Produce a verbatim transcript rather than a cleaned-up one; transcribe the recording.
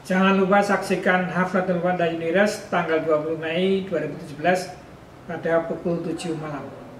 Jangan lupa saksikan Haflatul Wada Unires tanggal dua puluh Mei dua ribu tujuh belas pada pukul tujuh malam.